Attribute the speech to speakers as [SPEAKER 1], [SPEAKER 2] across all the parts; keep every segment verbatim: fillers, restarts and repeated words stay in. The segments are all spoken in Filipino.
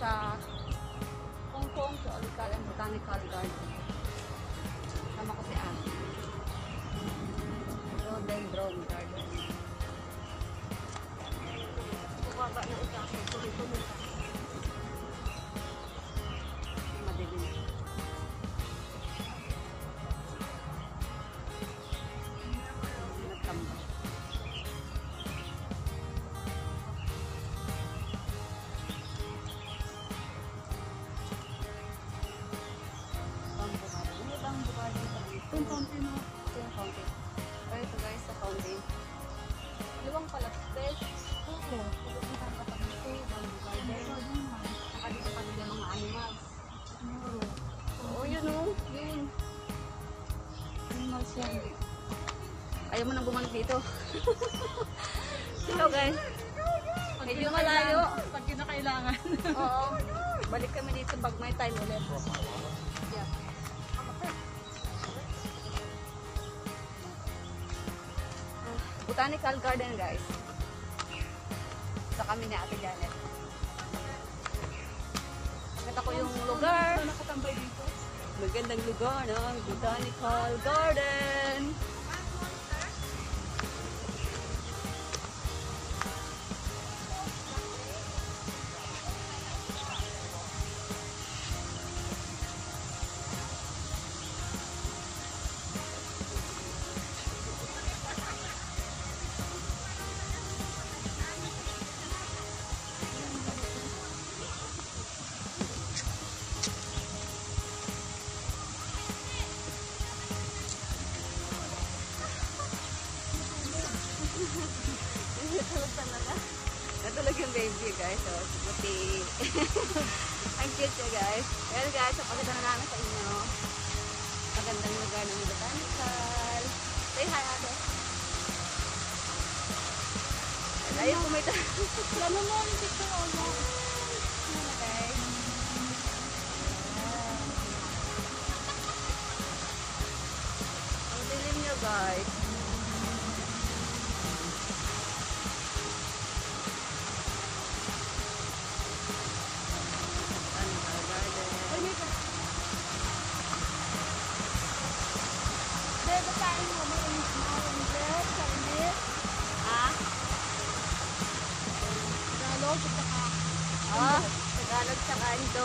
[SPEAKER 1] sa Hong Kong Zoological and Botanical Garden. Sama ko si Ate. Rhododendron Garden. Bubaba na ito ako. Tuloy-tuloy ka. Madilim. Nagtambak. Yung fountain mo. Ito yung fountain. Pero ito guys, sa fountain. Luwang pala. Bes. Oo. Pupuntahan ka pa dito. Bamboo garden. Nakadito ka dito ng mga animals. Oo, yun o. Yun. Animals yan. Ayaw mo nang bumalik dito. Hello guys. Medyo malayo.
[SPEAKER 2] Pag kinakailangan.
[SPEAKER 1] Oo. Balik kami dito pag may time ulit. Yeah. Botanical Garden guys. Sa kami ni Ate Janet. Nakita ko yung lugar.
[SPEAKER 2] Nakatambay dito.
[SPEAKER 1] Magandang lugar ng Botanical Garden. Natulog talaga. Natulog yung baby guys. So, buti. Ang cute siya guys. Well guys, so pagkita na namin sa inyo. Magandang lugar ng botanical. Say hi ate. Ayun po may tanong.
[SPEAKER 2] Lalo mo yung picture o mo.
[SPEAKER 1] Ano guys? Ang dilim nyo guys. Oh, Tagalog sa Kando.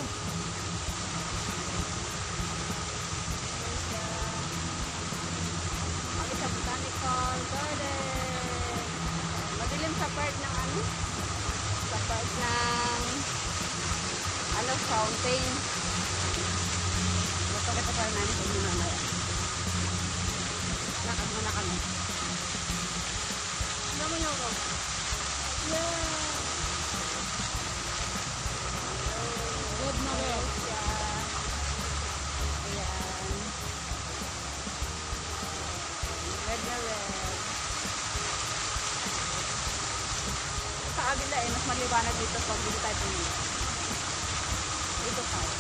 [SPEAKER 1] Kami sa Botanical Garden. Madilim sa part ng ano? Sa part ng ano, fountain. Magpagkita pa namin sa inyo mamaya. Lakad muna kami. Ano mo nyo ko? Yeah!
[SPEAKER 2] Red na red.
[SPEAKER 1] Ayan. Red na red. Sa kabila eh, mas maliwanag dito pag dito tayo pumunta. Dito tayo.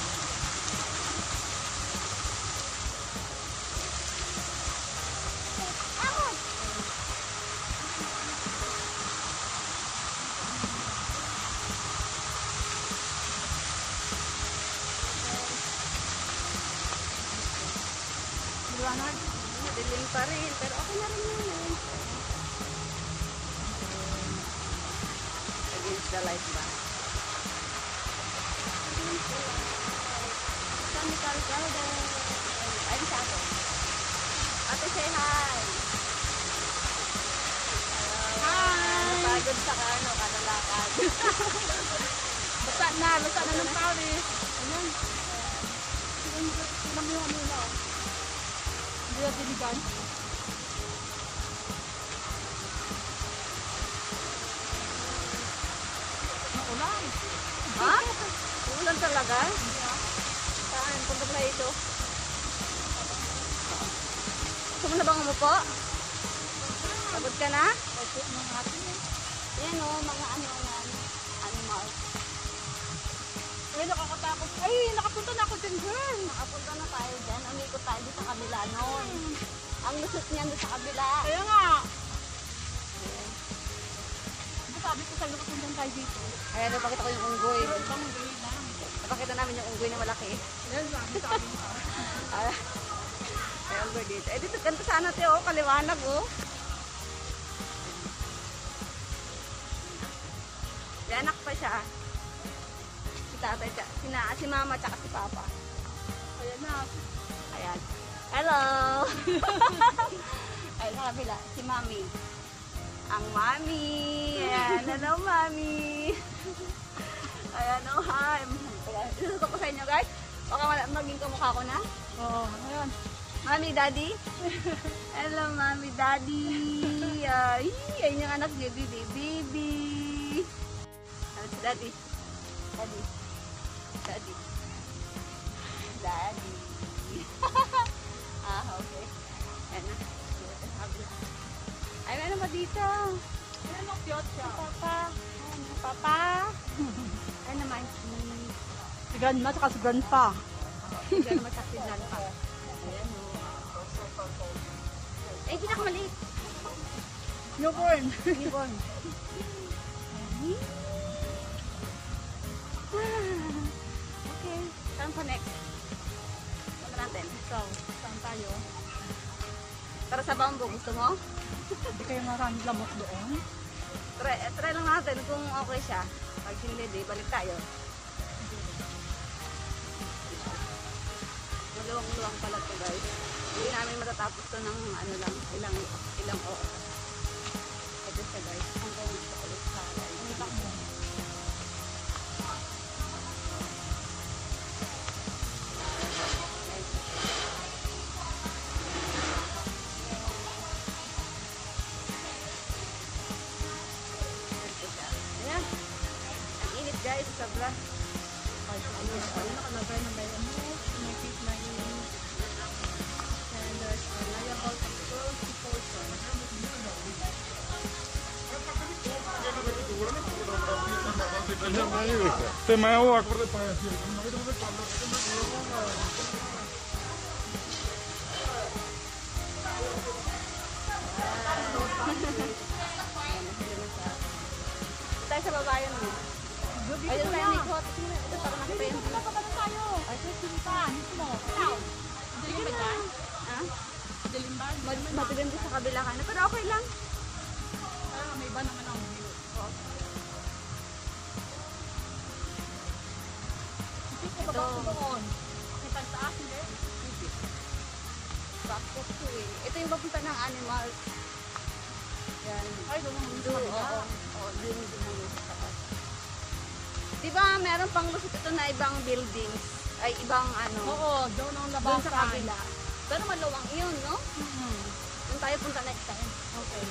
[SPEAKER 1] Liwanag. Madilim pa rin. Pero okay na rin yun. Against the light ba? Against the light. Botanical Garden. Ayun sa ako. Ate, say hi.
[SPEAKER 2] Hi!
[SPEAKER 1] Napagod sa kano, kanalakad.
[SPEAKER 2] Basta na, basta na ng pawis. Ayan. Sinabi yung ano na. Hindi na diligan. Naulan.
[SPEAKER 1] Ha? Ulan talaga? Saan? Punta na ito. Gusto mo na bang umupo? Pagod ka na?
[SPEAKER 2] Opo, mga atin eh.
[SPEAKER 1] Yan o, mga ano na animals.
[SPEAKER 2] Ay, nakakatakot. Ay, nakapunta na ako dyan, girl.
[SPEAKER 1] Nakapunta na tayo dyan. Umikot tayo sa kabila noon. Ang lusot niyan doon sa kabila.
[SPEAKER 2] Kaya nga. Sabi ko sa'yo nakapunta lang tayo dito.
[SPEAKER 1] Ayan, napakita ko yung unggoy.
[SPEAKER 2] Pero ibang gawin lang.
[SPEAKER 1] Napakita namin yung unggoy na malaki.
[SPEAKER 2] Yan lang, sabi mo.
[SPEAKER 1] Ah, may unggoy dito. Eh, dito, ganito sana tayo, oh, kaliwanag, oh. May anak pa siya. Si tatay, siya- si, na, si mama, tsaka si papa.
[SPEAKER 2] Ayan na.
[SPEAKER 1] Ayan. Hello! Ayan, sa kabila, si mami. Ang mami! Ayan, hello, mami! Ayan, oh, hi! Isusutok ko sa inyo, guys. Baka wala- maging kamukha ko na.
[SPEAKER 2] Oo, ayan.
[SPEAKER 1] Mami, daddy? Hello, mami, daddy! Ay, ayan yung anak niya, baby, baby! Ano si daddy? Daddy. Daddy. Daddy. Ah, okay. Ayan na. Ay, meron pa dito.
[SPEAKER 2] Ayan, ang cute siya.
[SPEAKER 1] Papa. Ayan, papa. Ay naman, si...
[SPEAKER 2] Si grandma, saka si grandpa.
[SPEAKER 1] Diyan naman sa pinlan pa. Ayan, oh. Eh, pinakamaliit.
[SPEAKER 2] Newborn.
[SPEAKER 1] Newborn. Okay. Saan pa next? Saan natin?
[SPEAKER 2] Ikaw, saan tayo?
[SPEAKER 1] Para sa bamboo, gusto mo?
[SPEAKER 2] Hindi kayo marami lamok doon.
[SPEAKER 1] Try, try lang natin kung okay siya. Pag hindi, di, balik tayo. Maluwang-luwang pala to, guys. Hindi namin matatapos to ng ano lang, ilang, ilang oras. Ito siya, guys. Hanggang sa ulit sa live.
[SPEAKER 2] Ang itak mo.
[SPEAKER 1] Ito siya. Ayan. Ang init, guys. Sobra.
[SPEAKER 2] Ay, ano nakalagay ng diamond? Make it my standards are liable to close portion.
[SPEAKER 3] ਤੇ ਮੈਂ ਉਹ ਆਕਰ ਦੇ ਪਾਇਆ ਸੀ
[SPEAKER 1] Tayo sa babayan mo. Ayun tayo ni Hot. Ito para nakita yung...
[SPEAKER 2] Dito pa tayo. Ay, sino pa? Dito mo. Ikaw. Dilim ba dyan?
[SPEAKER 1] Ha?
[SPEAKER 2] Dilim ba?
[SPEAKER 1] Mad- Madilim din sa kabila ka na. Pero okay lang.
[SPEAKER 2] Ah, may iba naman ang view. Dito ba ba
[SPEAKER 1] Ito.
[SPEAKER 2] doon? Kita sa akin eh.
[SPEAKER 1] Backpack to eh. Ito yung papunta ng animals. Yan.
[SPEAKER 2] Ay, doon ang
[SPEAKER 1] Do, oo. Oo, dun din ang lusot sa taas. Diba meron pang lusot ito na ibang buildings? Ay, ibang ano?
[SPEAKER 2] Oo, doon ang
[SPEAKER 1] Doon
[SPEAKER 2] labasan.
[SPEAKER 1] sa kabila. Pero maluwang iyon, no?
[SPEAKER 2] Mhm.
[SPEAKER 1] Doon tayo punta next time.
[SPEAKER 2] Okay.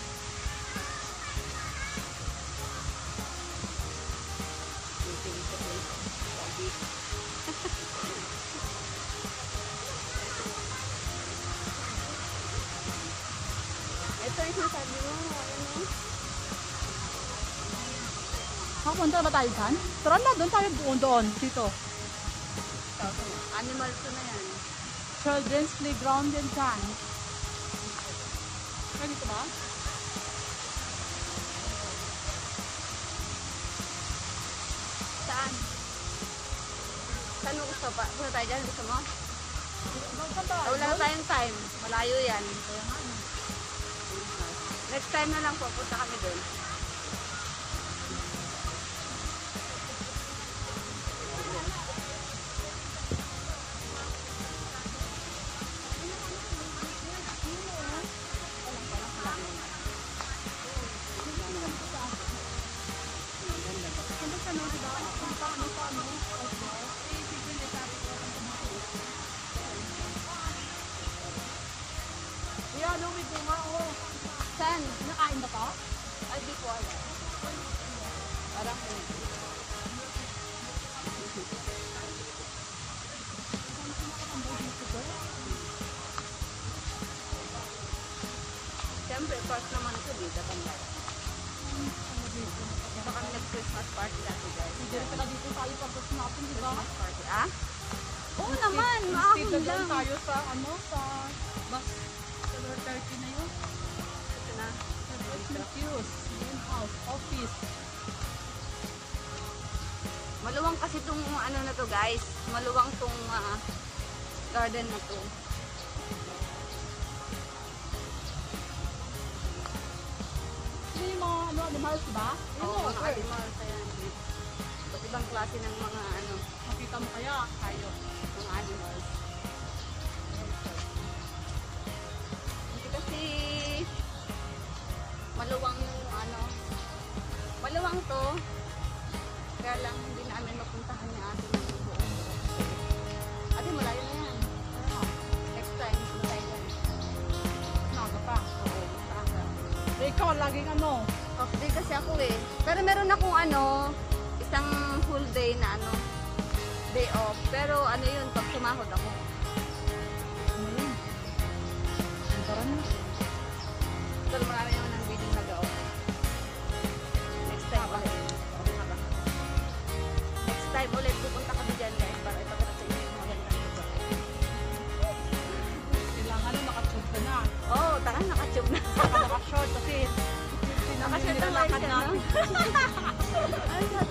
[SPEAKER 1] Ito yung sinasabi mo. Ano?
[SPEAKER 2] Makapunta ba tayo dyan? Tara na, doon tayo doon, doon. Dito.
[SPEAKER 1] Animals to na yan.
[SPEAKER 2] Children's playground din dyan. Kaya dito ba?
[SPEAKER 1] Saan? Saan mo gusto pa? Punta tayo dyan. Gusto mo?
[SPEAKER 2] Saan tayo?
[SPEAKER 1] Ah, wala na tayong time. Malayo yan.
[SPEAKER 2] Kaya nga, ano.
[SPEAKER 1] Next time na lang po. Punta kami doon.
[SPEAKER 2] Yan, no, may bunga, oh.
[SPEAKER 1] Saan?
[SPEAKER 2] Nakain ba to?
[SPEAKER 1] Ay, di ko alam. Parang hindi. Siyempre, first naman ito dito. Tanda. Ito kami nag-Christmas party dati, guys.
[SPEAKER 2] Hindi rin pala dito tayo pagkas natin, di ba?
[SPEAKER 1] Christmas party. Ah? Oo naman, maahon
[SPEAKER 2] Dito
[SPEAKER 1] lang.
[SPEAKER 2] doon tayo sa, ano, sa bus. Sa Lord thirty na yun.
[SPEAKER 1] Ito na.
[SPEAKER 2] Sa Christmas use, main house, office.
[SPEAKER 1] Maluwang kasi tong ano na to guys. Maluwang tong ah, garden na to.
[SPEAKER 2] Hindi yung mga ano, animals ba? Yun
[SPEAKER 1] Oo,
[SPEAKER 2] o,
[SPEAKER 1] mga animals. Ayan. Iba't ibang klase ng mga ano,
[SPEAKER 2] Makita mo kaya, tayo.
[SPEAKER 1] mga animals. Hindi kasi maluwang yung ano, maluwang to. Kaya lang hindi namin mapuntahan ni ate ng buong. Ate, malayo na yan. Next time, malayo na yan.
[SPEAKER 2] Naga pa.
[SPEAKER 1] Oo, maaga.
[SPEAKER 2] Eh, ikaw, laging ano.
[SPEAKER 1] Off day kasi ako eh. Pero meron akong ano, isang full day na ano, day off. Pero ano yun, pag sumahod ako.
[SPEAKER 2] Ano yun? Ang taran mo.
[SPEAKER 1] Pero marami naman ng bidding nag-off. Next time ulit. Oo nga ba? Next time ulit, pupunta kami dyan guys para ipakita sa inyo yung magandang lugar.
[SPEAKER 2] Kailangan ano, nakatube ka na.
[SPEAKER 1] Oo, oh, tara, nakatube na.
[SPEAKER 2] Saka nakashort kasi
[SPEAKER 1] Nakashort
[SPEAKER 2] nilalakad
[SPEAKER 1] na
[SPEAKER 2] natin.
[SPEAKER 1] Ay,